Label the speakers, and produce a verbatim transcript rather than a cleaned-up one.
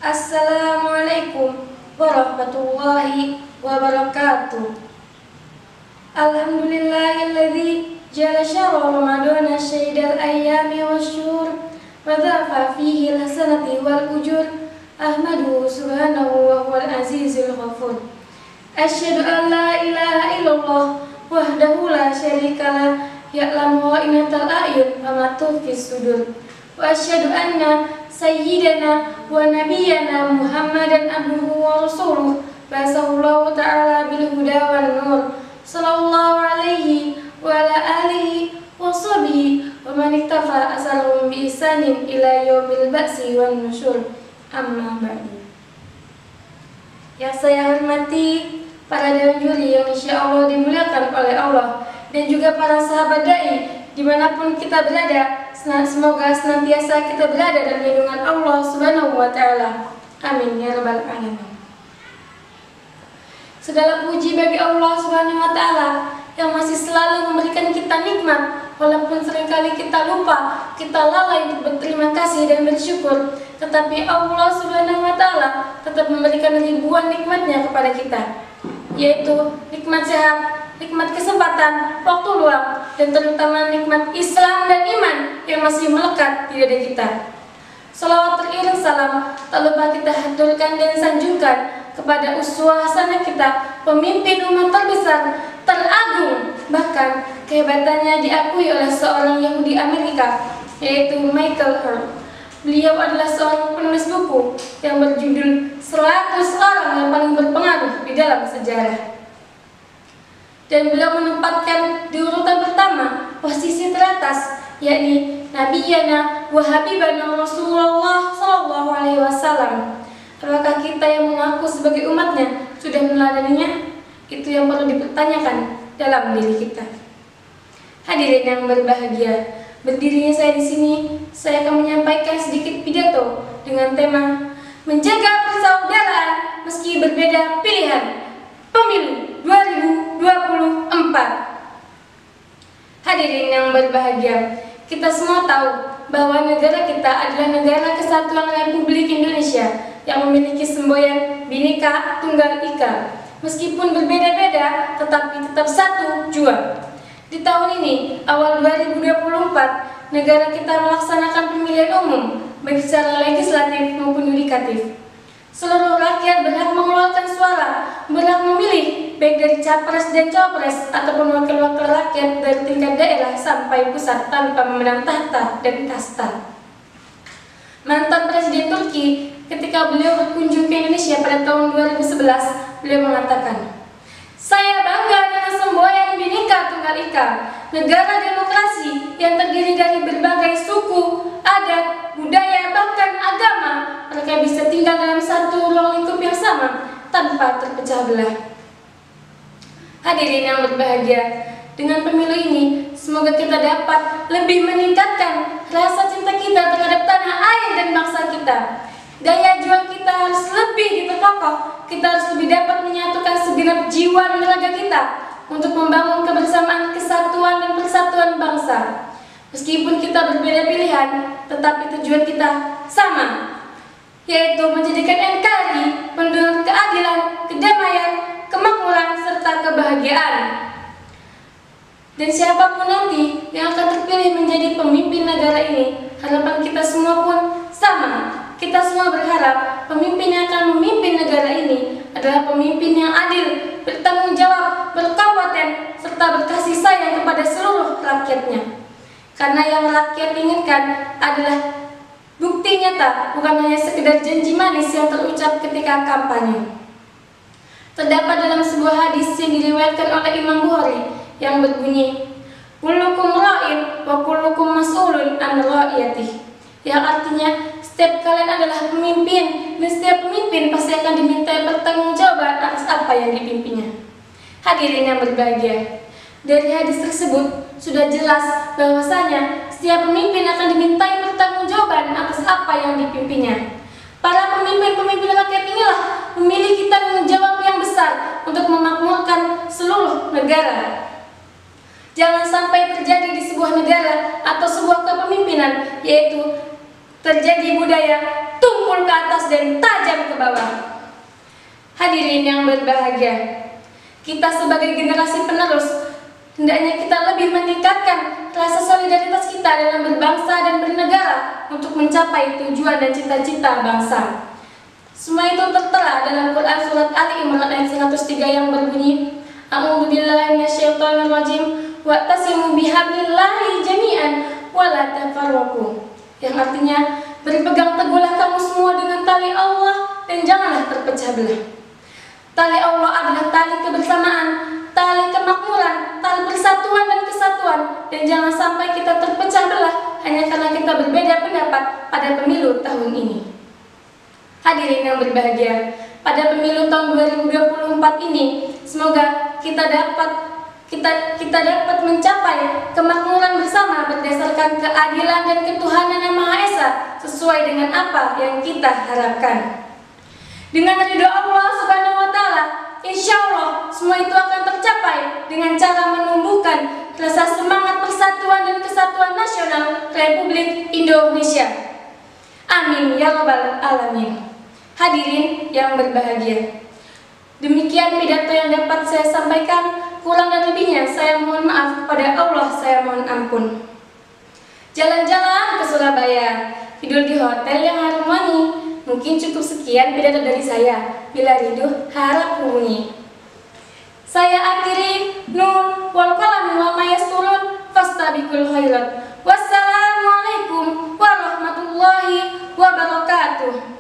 Speaker 1: Assalamualaikum warahmatullahi wabarakatuh. Alhamdulillahilladzi jalla syahra ramadana syaidal ayyami wasyhur wa dhafa fihi alhasanati wal ujur ahmaduhu subhanahu wa huwal azizul ghafur. Asyhadu an la ilaha illallah wahdahu la syarikalah ya'lamu kha'inatal a'yun wa ma tukhfis sudur. Wa asyhadu anna sayyidana wa nabiyyana Muhammadan abduhu wa rasuluh basallallahu ta'ala bil huda wan nur sallallahu alaihi wa ala alihi wa sahbihi wa man iktafa asarhum bi ihsanin ila yaumil ba'si wan nusyur. Amma ba'du. Yang saya hormati para dewan juri yang insya Allah dimuliakan oleh Allah, dan juga para sahabat dai dimanapun kita berada, semoga senantiasa kita berada dalam lindungan Allah Subhanahu wa Ta'ala. Amin ya rabbal alamin. Segala puji bagi Allah Subhanahu wa Ta'ala yang masih selalu memberikan kita nikmat, walaupun seringkali kita lupa, kita lalai untuk berterima kasih dan bersyukur, tetapi Allah Subhanahu wa Ta'ala tetap memberikan ribuan nikmatnya kepada kita, yaitu nikmat sehat, nikmat kesempatan, waktu luang, dan terutama nikmat Islam dan iman yang masih melekat di dada kita. Salawat teriring salam tak lupa kita haturkan dan sanjungkan kepada uswah hasanah kita, pemimpin umat terbesar, teragung, bahkan kehebatannya diakui oleh seorang Yahudi Amerika, yaitu Michael Hart. Beliau adalah seorang penulis buku yang berjudul seratus Orang yang Paling Berpengaruh di Dalam Sejarah. Dan beliau menempatkan di urutan pertama posisi teratas, yakni Nabiyana wa Habibana Rasulullah Sallallahu Alaihi Wasallam. Apakah kita yang mengaku sebagai umatnya sudah meneladaninya? Itu yang perlu dipertanyakan dalam diri kita. Hadirin yang berbahagia, berdirinya saya di sini, saya akan menyampaikan sedikit pidato dengan tema menjaga persaudaraan meski berbeda pilihan. Pemilu dua ribu dua puluh empat. Hadirin yang berbahagia, kita semua tahu bahwa negara kita adalah negara kesatuan Republik Indonesia yang memiliki semboyan Bhinneka Tunggal Ika. Meskipun berbeda-beda, tetapi tetap satu jua. Di tahun ini, awal dua ribu dua puluh empat, negara kita melaksanakan pemilihan umum, baik secara legislatif maupun yudikatif. Seluruh rakyat berhak mengeluarkan suara, berhak memilih, baik dari capres dan cawapres ataupun wakil-wakil rakyat dari tingkat daerah sampai pusat tanpa memandang tahta dan kasta. Mantan Presiden Turki ketika beliau berkunjung ke Indonesia pada tahun dua ribu sebelas, beliau mengatakan, "Saya bangga dengan semboyan Bhinneka Tunggal Ika, negara demokrasi yang terdiri dari berbagai suku, adat, budaya, bahkan agama. Mereka bisa tinggal dalam satu ruang lingkup yang sama tanpa terpecah belah." Hadirin yang berbahagia, dengan pemilu ini semoga kita dapat lebih meningkatkan rasa cinta kita terhadap tanah air dan bangsa kita. Daya juang kita harus lebih diperkokoh. Kita harus lebih dapat menyatukan segenap jiwa dan raga kita untuk membangun kebersamaan, kesatuan dan persatuan bangsa. Meskipun kita berbeda pilihan, tetapi tujuan kita sama, yaitu menjadikan N K R I penuh keadilan, kedamaian, kemakmuran, serta kebahagiaan. Dan siapapun nanti yang akan terpilih menjadi pemimpin negara ini, harapan kita semua pun sama. Kita semua berharap pemimpin yang akan memimpin negara ini adalah pemimpin yang adil, bertanggung jawab, berkompeten, serta berkasih sayang kepada seluruh rakyatnya. Karena yang rakyat inginkan adalah bukti nyata, bukan hanya sekedar janji manis yang terucap ketika kampanye. Terdapat dalam sebuah hadis yang diriwayatkan oleh Imam Bukhari yang berbunyi, "Kullukum ra'in wa kullukum mas'ulun an ra'iyatihi," yang artinya setiap kalian adalah pemimpin, dan setiap pemimpin pasti akan dimintai pertanggungjawaban atas apa yang dipimpinnya. Hadirin yang berbahagia, dari hadis tersebut sudah jelas bahwasanya setiap pemimpin akan dimintai pertanggungjawaban atas apa yang dipimpinnya. Para pemimpin-pemimpin rakyat inilah memiliki tanggung jawab yang besar untuk memakmurkan seluruh negara. Jangan sampai terjadi di sebuah negara atau sebuah kepemimpinan, yaitu terjadi budaya tumpul ke atas dan tajam ke bawah. Hadirin yang berbahagia, kita sebagai generasi penerus hendaknya kita lebih meningkatkan rasa solidaritas kita dalam berbangsa dan bernegara untuk mencapai tujuan dan cita-cita bangsa. Semua itu tertera dalam Quran surat Ali Imran ayat seratus tiga yang berbunyi, A'udzu billahi minasyaitonir rajim, wa'tasimu bihablillahi jami'an wa la tafarraqu. Yang artinya, berpegang teguhlah kamu semua dengan tali Allah dan janganlah terpecah belah. Tali Allah adalah tali kebersamaan, tali kemakmuran, tali persatuan dan kesatuan, dan jangan sampai kita terpecah belah hanya karena kita berbeda pendapat pada pemilu tahun ini. Hadirin yang berbahagia, pada pemilu tahun dua ribu dua puluh empat ini, semoga kita dapat kita kita dapat mencapai kemakmuran bersama berdasarkan keadilan dan ketuhanan yang Maha Esa sesuai dengan apa yang kita harapkan. Dengan ridho Allah Subhanahu wa Ta'ala, insya Allah semua itu akan tercapai dengan cara menumbuhkan rasa semangat persatuan dan kesatuan nasional Republik Indonesia. Amin ya rabbal alamin. Hadirin yang berbahagia, demikian pidato yang dapat saya sampaikan. Kurang dan lebihnya saya mohon maaf, kepada Allah saya mohon ampun. Jalan-jalan ke Surabaya, tidur di hotel yang harum wangi. Mungkin cukup sekian pidato dari saya. Bila rindu harap hubungi. Saya akhiri, nun wal qalam wa ma yasturun fastabiqul khairat. Wassalamualaikum warahmatullahi wabarakatuh.